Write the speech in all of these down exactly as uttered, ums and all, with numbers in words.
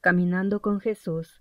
Caminando con Jesús.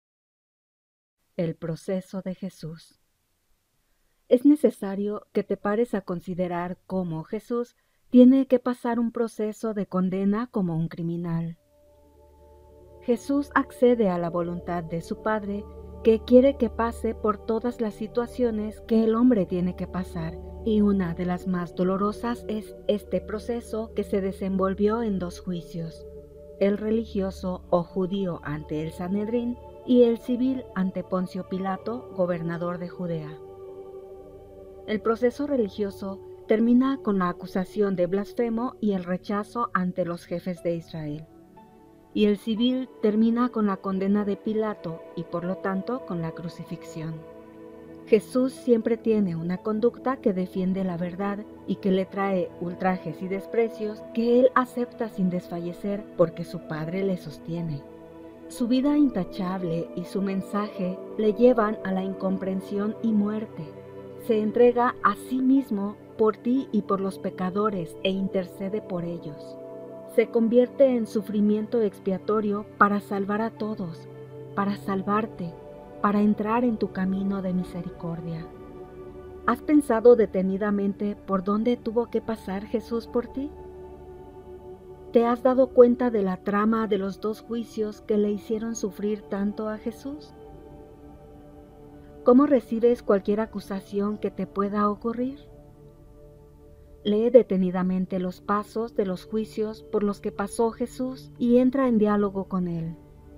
El proceso de Jesús. Es necesario que te pares a considerar cómo Jesús tiene que pasar un proceso de condena como un criminal. Jesús accede a la voluntad de su Padre, que quiere que pase por todas las situaciones que el hombre tiene que pasar, y una de las más dolorosas es este proceso que se desenvolvió en dos juicios: el religioso o judío ante el Sanedrín y el civil ante Poncio Pilato, gobernador de Judea. El proceso religioso termina con la acusación de blasfemo y el rechazo ante los jefes de Israel, y el civil termina con la condena de Pilato y por lo tanto con la crucifixión. Jesús siempre tiene una conducta que defiende la verdad y que le trae ultrajes y desprecios que él acepta sin desfallecer porque su Padre le sostiene. Su vida intachable y su mensaje le llevan a la incomprensión y muerte. Se entrega a sí mismo por ti y por los pecadores e intercede por ellos. Se convierte en sufrimiento expiatorio para salvar a todos, para salvarte, para entrar en tu camino de misericordia. ¿Has pensado detenidamente por dónde tuvo que pasar Jesús por ti? ¿Te has dado cuenta de la trama de los dos juicios que le hicieron sufrir tanto a Jesús? ¿Cómo recibes cualquier acusación que te pueda ocurrir? Lee detenidamente los pasos de los juicios por los que pasó Jesús y entra en diálogo con él.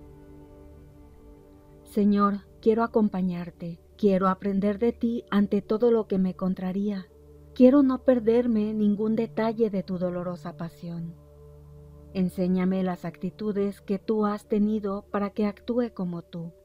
Señor, quiero acompañarte, quiero aprender de ti ante todo lo que me contraría. Quiero no perderme ningún detalle de tu dolorosa pasión. Enséñame las actitudes que tú has tenido para que actúe como tú.